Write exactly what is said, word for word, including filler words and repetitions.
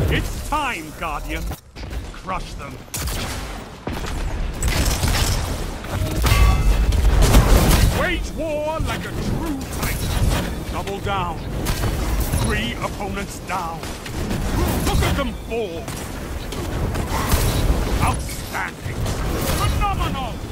It's time, Guardian. Crush them. Wage war like a true Titan. Double down. Three opponents down. Look at them fall. Outstanding. Phenomenal.